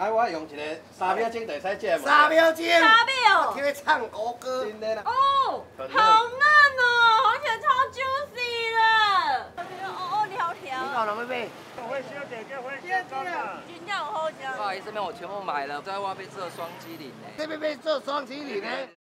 啊，我用一个3秒钟就使食嘛。 3秒钟。 3秒。 听你唱国歌。 真的啦。 哦，好嫩哦，而且超 juicy 的。哦，你好甜。 你搞什么呗？ 会小姐跟会小高的。 真正好吃。 不好意思，这边我全部买了，在外面做双麒麟呢。 这边被做双麒麟呢。